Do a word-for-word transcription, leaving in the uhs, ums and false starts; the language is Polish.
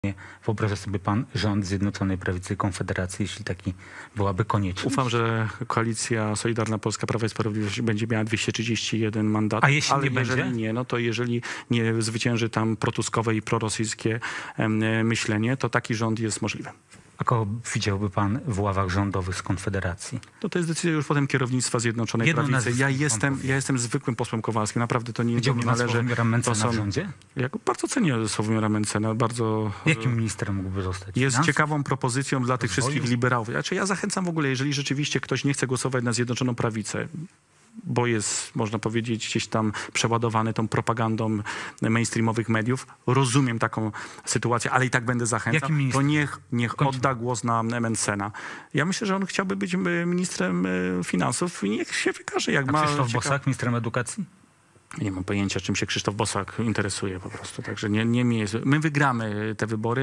Wyobraża sobie pan rząd Zjednoczonej Prawicy i Konfederacji, jeśli taki byłaby konieczność? Ufam, że koalicja Solidarna Polska Prawa i Sprawiedliwości będzie miała dwieście trzydzieści jeden mandatów. A jeśli ale nie jeżeli będzie? nie, no to jeżeli nie zwycięży tam protuskowe i prorosyjskie em, myślenie, to taki rząd jest możliwy. A kogo widziałby pan w ławach rządowych z Konfederacji? To, to jest decyzja już potem kierownictwa Zjednoczonej Jedno Prawicy. nazwisko Ja pan jestem, powie. ja jestem zwykłym posłem Kowalskim. Naprawdę to nie, to Widziałby nie pan należy. Sławomira Mencena to są- w rządzie? Ja bardzo cenię Sławomira Mencena. Bardzo Jakim ministrem mógłby zostać? jest Finansów? ciekawą propozycją dla tych Rozwoju? wszystkich liberałów. Znaczy, ja zachęcam w ogóle, jeżeli rzeczywiście ktoś nie chce głosować na Zjednoczoną Prawicę, bo jest, można powiedzieć, gdzieś tam przeładowany tą propagandą mainstreamowych mediów. Rozumiem taką sytuację, ale i tak będę zachęcał. Jakim To ministrem? niech, niech Kończmy. odda głos na Mencena. Ja myślę, że on chciałby być y, ministrem y, finansów i niech się wykaże, jak A ma... Krzysztof cieka- Bosak, ministrem edukacji? Nie mam pojęcia, czym się Krzysztof Bosak interesuje po prostu. Także nie, nie mi jest... My wygramy te wybory.